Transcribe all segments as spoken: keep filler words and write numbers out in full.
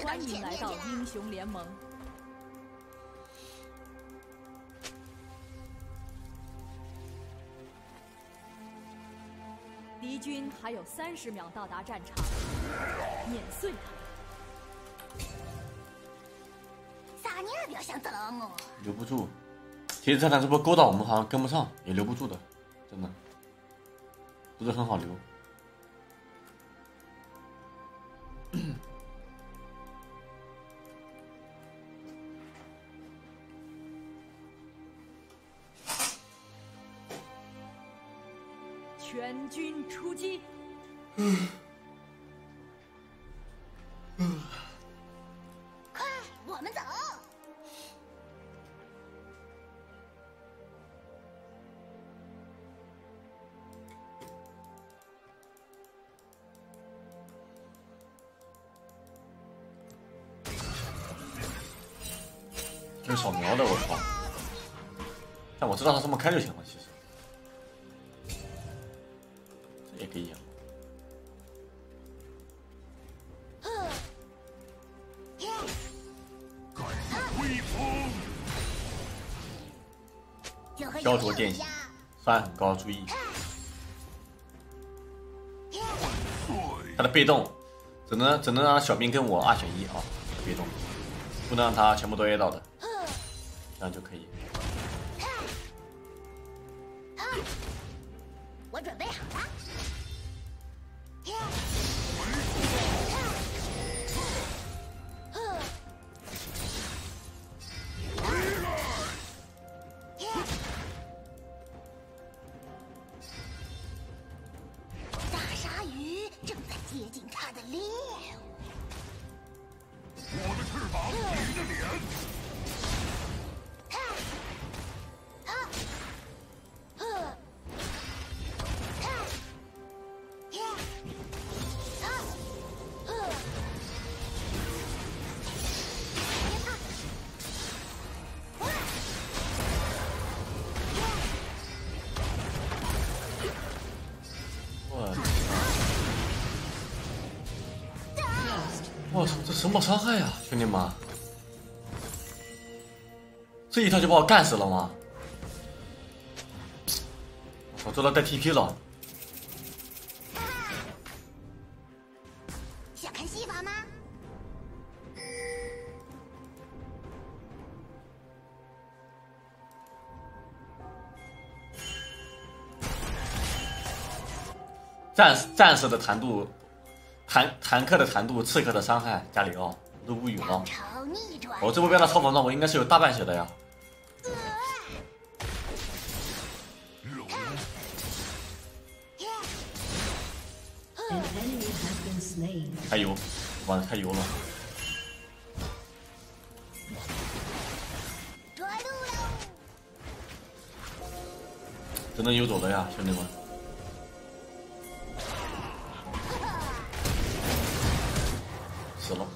欢迎来到英雄联盟。敌军还有三十秒到达战场，碾碎他们。 啥你也不要想得了我。 留不住，其实这场直播勾到我们好像跟不上，也留不住的，真的不是很好留。 全军出击！ 快，我们走！ 这是扫描的，我靠！但我知道他这么开就行了，其实。也可以啊。焦灼电洗，伤害很高，注意。他的被动只能只能让小兵跟我二选一啊，被动不能让他全部都 A 到的，这样就可以。 我准备好了。大鲨鱼正在接近它的猎物。 我的翅膀，你的脸。 我操，这什么伤害呀，兄弟们！这一套就把我干死了吗？我做到带 T P 了。 想看戏法吗？ 战士战士的弹度，坦坦克的弹度，刺客的伤害，加里奥都无语了。我这波标的超防装，我应该是有大半血的呀。太油，哇，太油了！只能游走了呀，兄弟们。死了。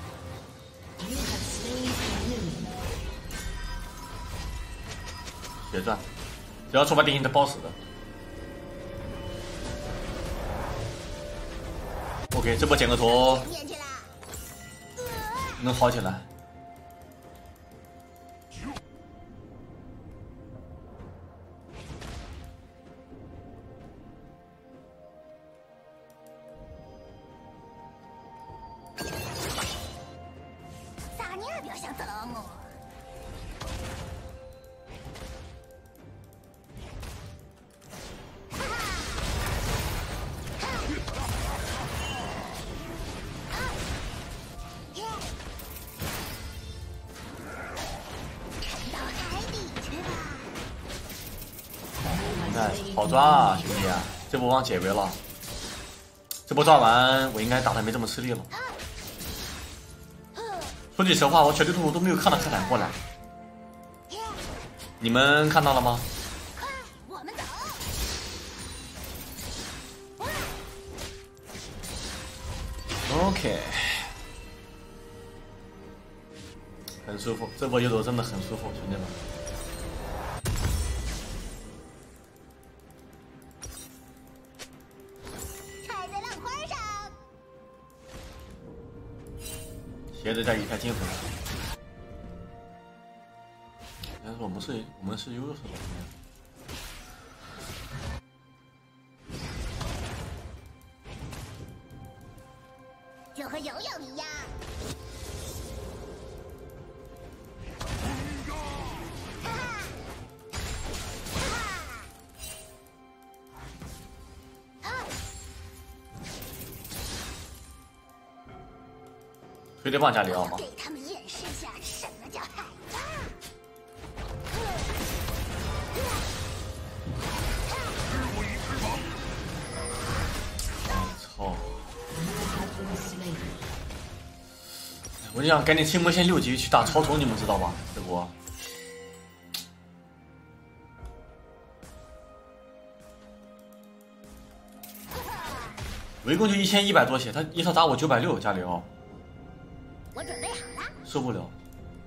血钻，只要触发电信的包死的。OK， 这波剪个头能好起来。 啥你也不要想得了我。 好抓啊，兄弟！这波忘解围了，这波抓完，我应该打的没这么吃力了。说句实话，我小地图都没有看到开坦过来，你们看到了吗？ 快，我们走！ OK， 很舒服，这波游走真的很舒服，兄弟们。 接着再一台金粉。但是我们是我们是优势的。 就和游泳一样。 推得棒加里奥吗？ 给他们演示下什么叫海霸。 操！我就想赶紧清魔线六级去打超虫，你们知道吧？这波。围攻就一千一百多血，他一套打我九百六加里奥。 我准备好了。 受不了。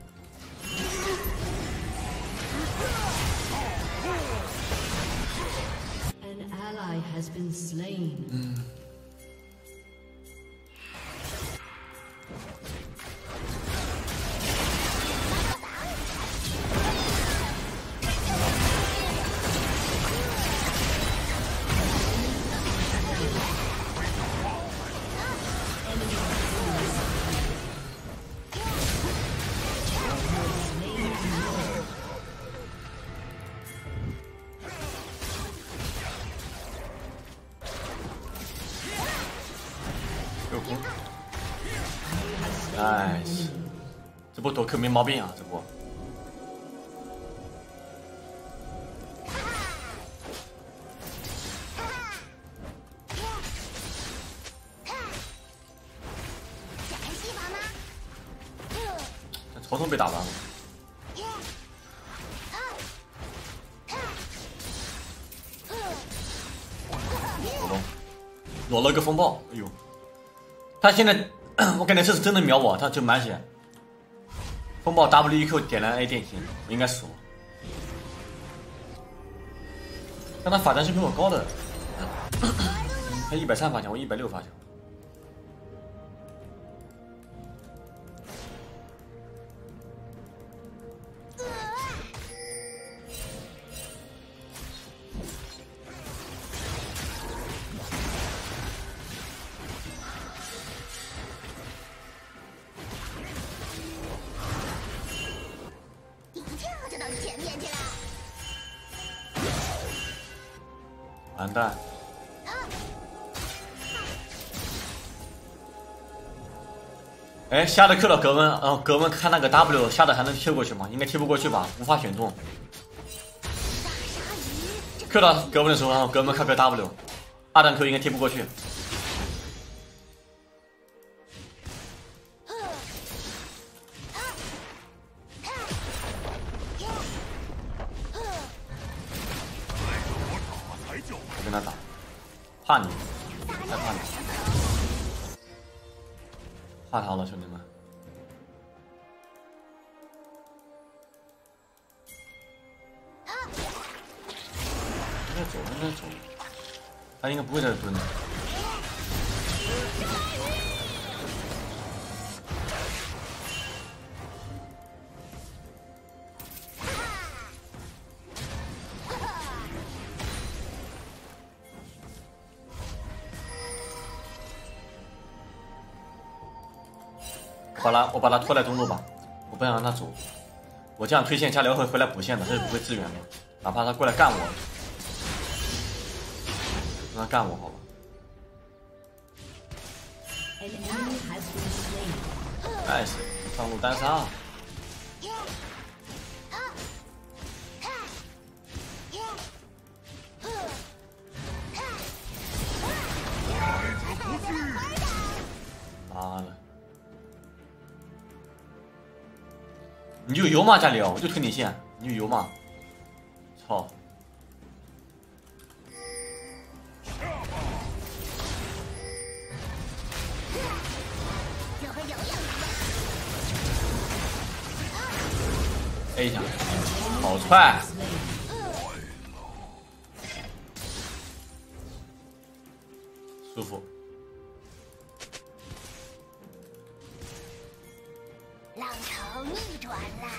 An ally has been slain. 嗯。nice， 这波躲 Q 没毛病啊，这波。曹冲被打完了。裸龙，裸了个风暴，哎呦！他现在。我感觉这是真的秒我，他就满血。风暴 W E Q 点燃 A 电信，我应该死了。但他法强是比我高的，他一百三法强，我一百六法强。完蛋！哎，瞎的 Q 了格温，嗯，格温看那个 W 瞎的还能贴过去吗？应该贴不过去吧，无法选中。Q 到格温的时候，然后格温开个 W， 二段 Q 应该贴不过去。我跟他打，怕你，太怕你，怕他了，兄弟们。应该走，应该走，他应该不会在这蹲的。把他，我把他拖在中路吧，我不想让他走。我这样推线，加辽会回来补线的，他是不会支援的。哪怕他过来干我，让他干我好吧。nice， 上路单杀。妈的！你就游吗，加里奥？我就推你线，你就游吗？操！A 一下，好踹！舒服。 潮逆转了。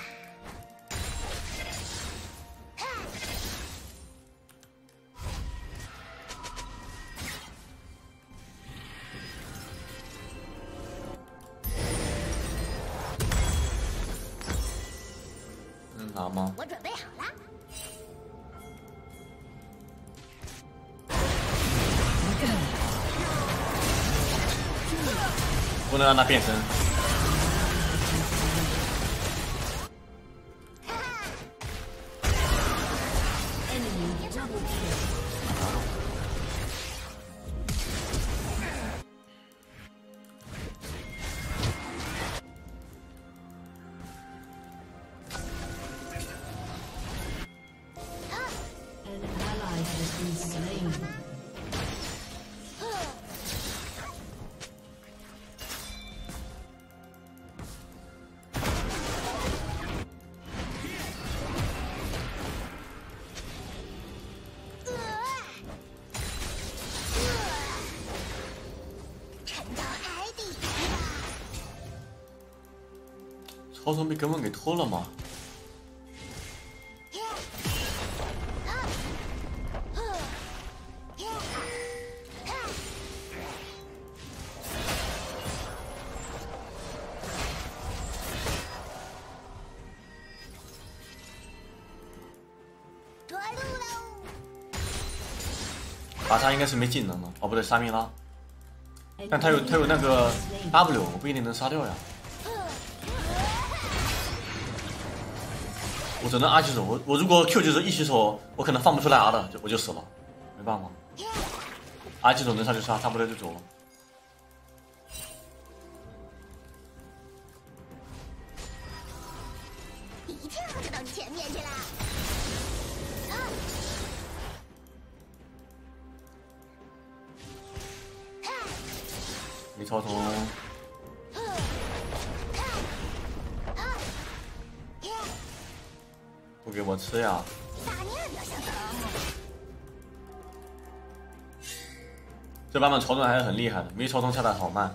能拿吗？ 我准备好了。 不能让他变身。 超虫被根本给拖了吗？ 着陆喽！ 巴萨应该是没技能了，哦不对，沙米拉，但他有他有那个 W， 我不一定能杀掉呀。 我只能 R 起手，我我如果 Q 起手 E 起手，我可能放不出来 R 的，就我就死了，没办法。R 起手能杀就杀，杀不了就走了。 一跳就到你前面去了。啊！ 没超虫。 不给我吃呀！这版本超虫还是很厉害的，没超虫下的好慢。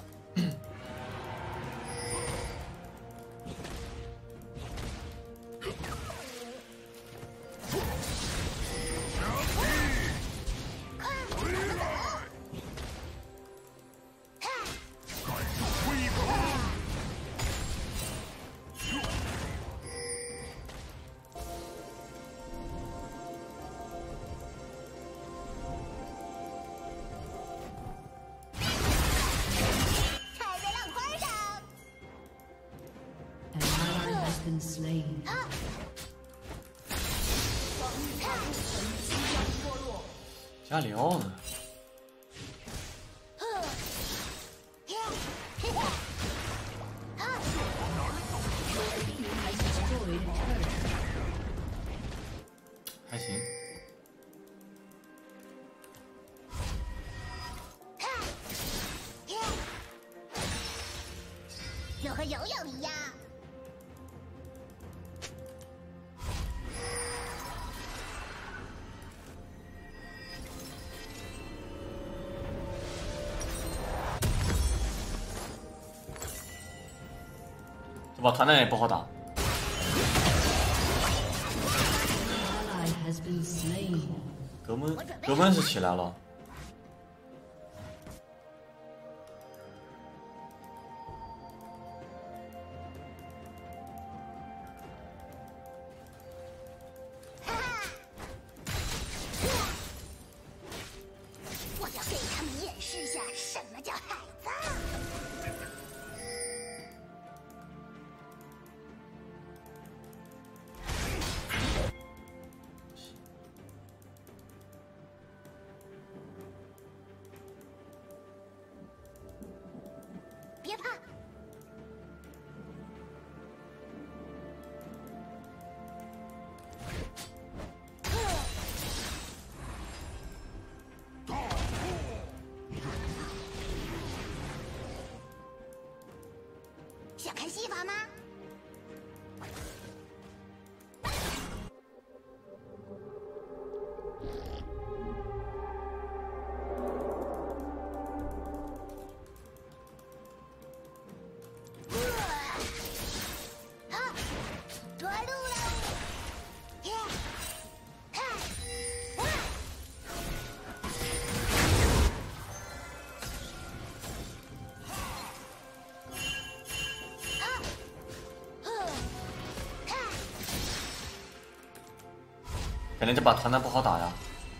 been slain. 加里奥呢？ 还行。 就和游泳一样。 这把团战也不好打。 格闷，格闷是起来了。 我要给他们演示下什么叫海葬。 别怕，想看戏法吗？ 感觉这把团团不好打呀。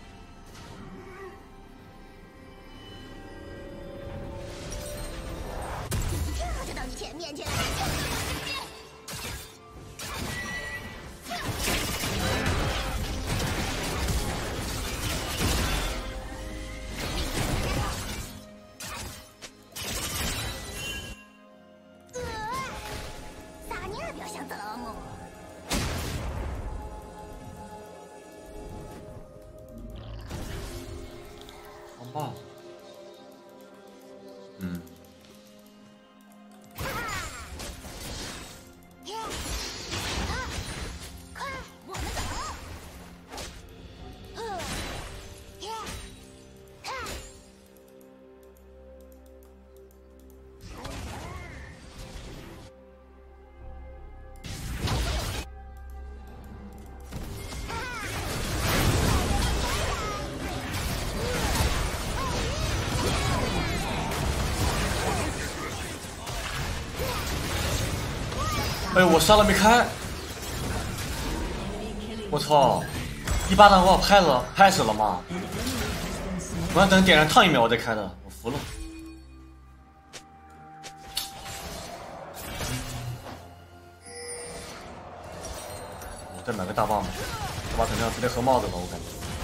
跳就到你前面去了。撒尼尔表现得了我。 棒，嗯， 快，我们走。 哎，我杀了没开，我操！一巴掌把我拍了，拍死了吗？我要等点燃烫一秒我再开的，我服了。我再买个大棒吧，这把肯定要直接喝帽子了，我感觉。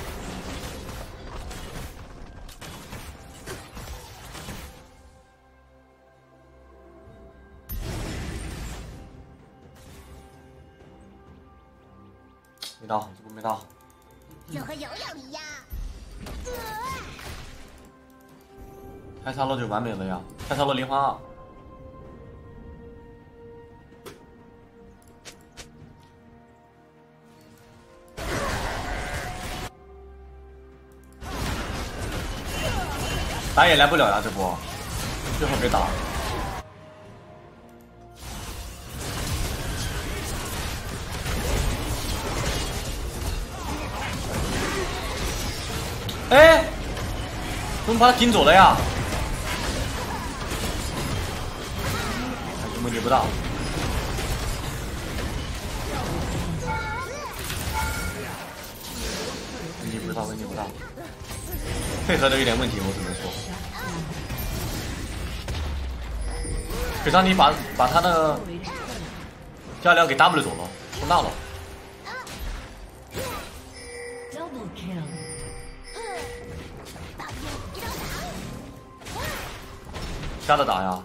没到，这波没到。 就和游泳一样。 开沙漏就完美了呀！开沙漏零花二。打也来不了呀，这波最后别打。 哎，怎么把他顶走了呀？问题不大。问题不大，问题不大。配合的有点问题，我只能说。可让你把把他的加疗给 W 走了，冲大了。 瞎的打呀！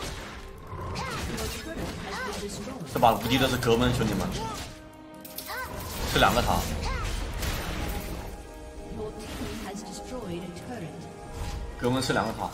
这把无敌的是格温，兄弟们，是两个塔。格温是两个塔。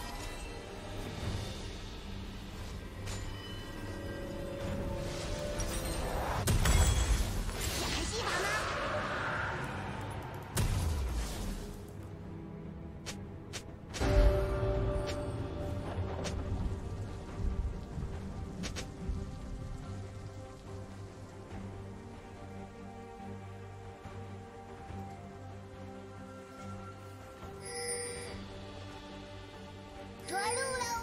着陆喽！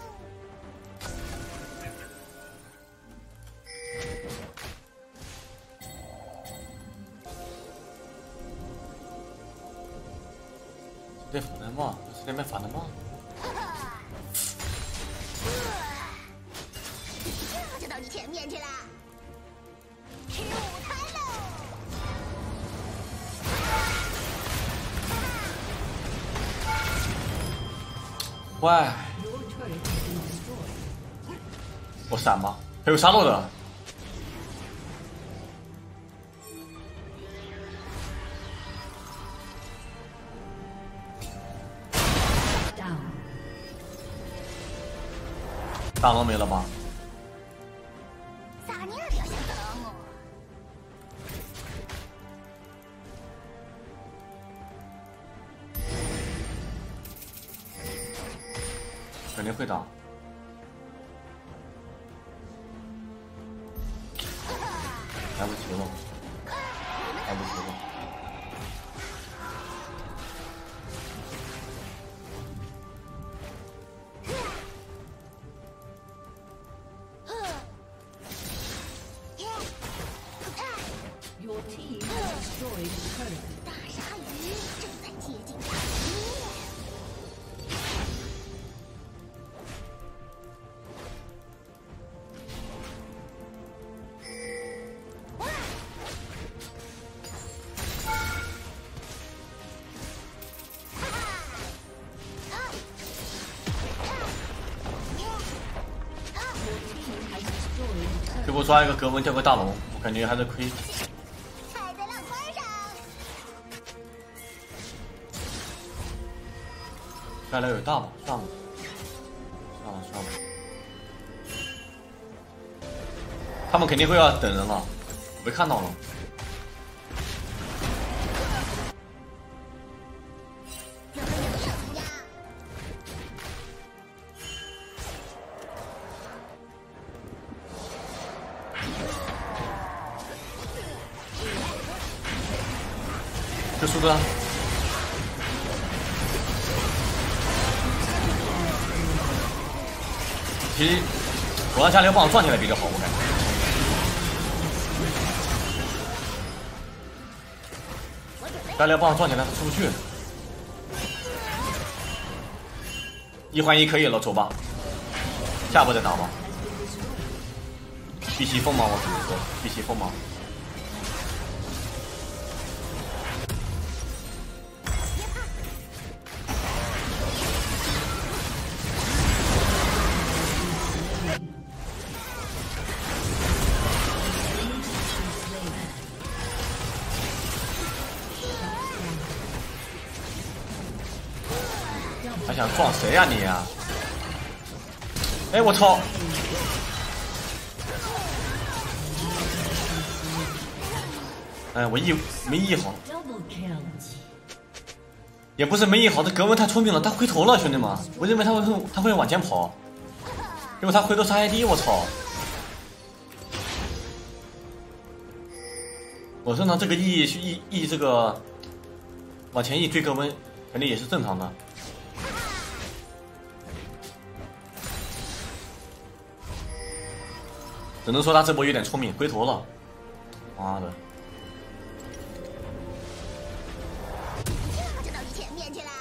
这反的嘛，这边反的嘛。 这就到你前面去了。吃午餐喽！ 喂，我闪吗？还有沙漏的。大龙没了吧？ 撒尼尔表现得了我。 肯定会打。来不及了，来不及了。 Your team has destroyed the turret. 给我抓一个格温，叫个大龙，我感觉还是亏。 踩在浪花上。 该来有大吧？算了，算了算了。他们肯定会要等人了，我被看到了。这速度啊！其实我让加流棒转起来比较好，我感觉。加流棒转起来出不去，一换一可以了，走吧，下波再打吧。碧玺锋芒，我只能说碧玺锋芒。还想撞谁呀、啊、你呀、啊？哎，我操！哎，我 E 没 E 好，也不是没 E 好，这格温太聪明了，他回头了，兄弟们，我认为他会他会往前跑，结果他回头杀 I D， 我操！我说呢，这个 E 去 E E 这个往前 E 追格温，肯定也是正常的。只能说他这波有点聪明，回头了，妈的！ 就到你前面去了。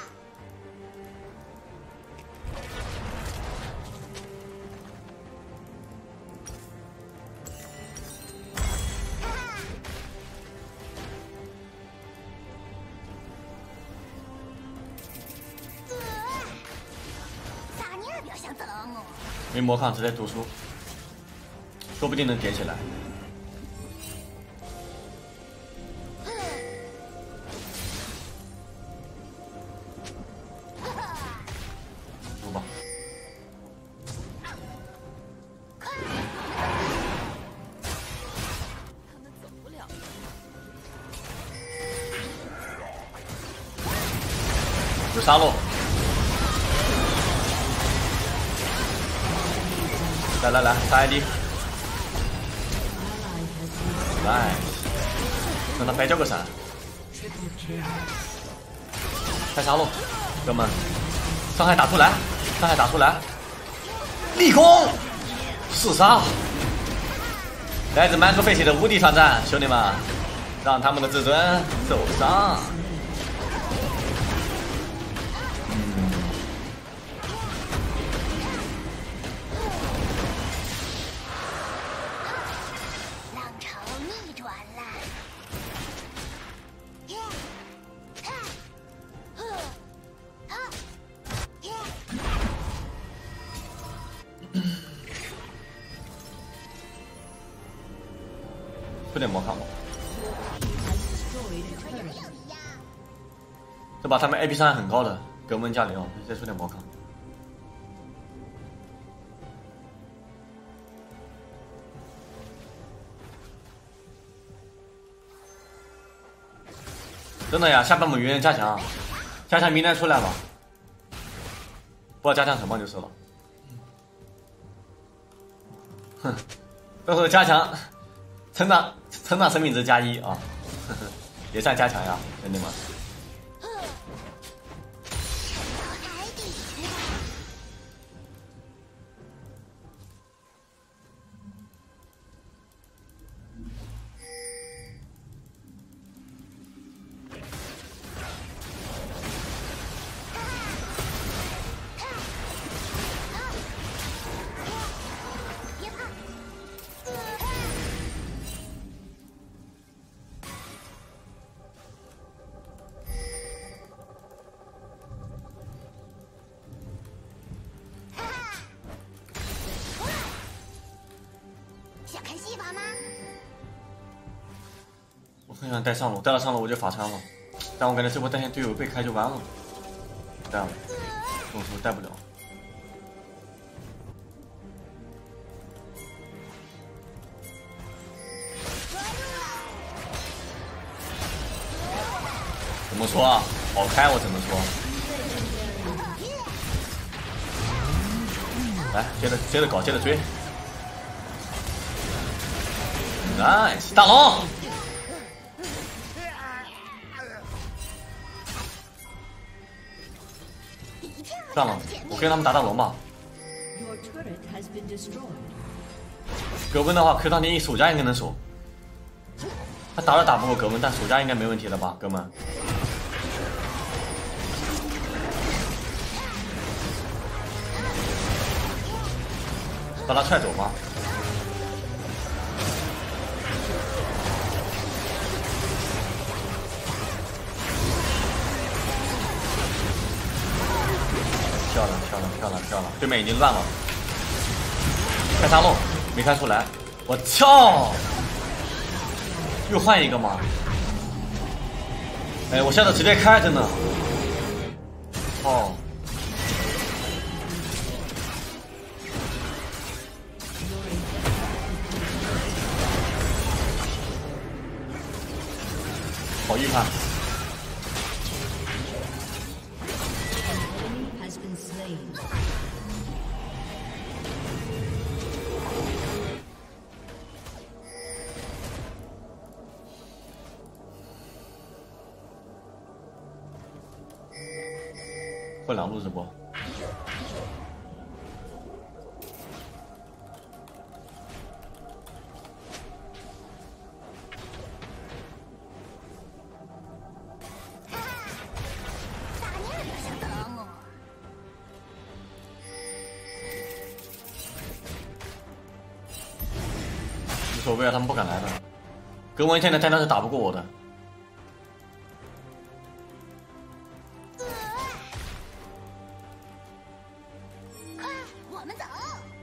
咋你也别想等我。 没魔抗，直接读书。说不定能叠起来。走吧。 他们走不了。 有杀戮。来来来，杀 I D。来，让他白交个闪，开杀戮，哥们，伤害打出来，伤害打出来，立功，四杀，来自满足废血的无敌团战，兄弟们，让他们的至尊受伤。出点魔抗吧，这把他们 A P 伤害很高的，格温加里奥，再出点魔抗。真的呀，下半部有人加强，加强名单出来了，不知道加强什么就是了。哼，到时候加强。成长成长生命值加一啊，呵呵，也算加强呀，兄弟们。 很想带上路，带了上路我就罚仓了，但我感觉这波带线队友被开就完了，带了，这种时候带不了。怎么说啊？好开我怎么说？来，接着接着搞，接着追。Nice， 大龙。算了，我跟他们打大龙吧。 Your turret has been destroyed. 格温的话，Q 当年手家应该能守。他打都打不过格温，但手家应该没问题了吧，哥们？把他踹走吗？漂亮漂亮漂亮漂亮！对面已经乱了，开沙漏没开出来，我操！又换一个吗？哎，我下次直接开，真的。哦。好预判。 Has been slain. 混两路直播。无所谓啊，他们不敢来的。格温现在单单是打不过我的。 快，我们走！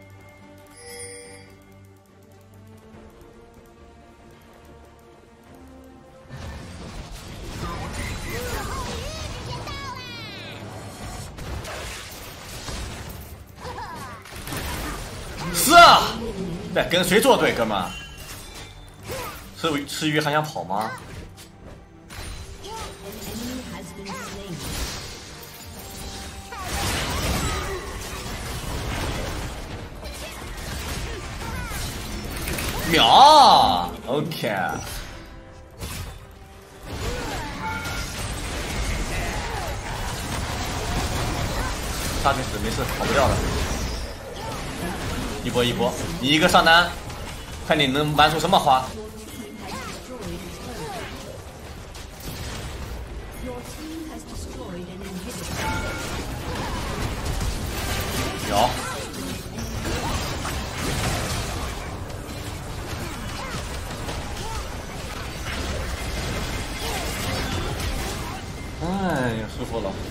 是啊，在跟谁作对，哥们？吃吃鱼还想跑吗？ Enemy has been slain. 秒 ，OK。杀去死，没事，跑不掉的。一波一波，你一个上单，看你能玩出什么花。 Your team has destroyed an inhibitor. 有。哎呀，舒服了。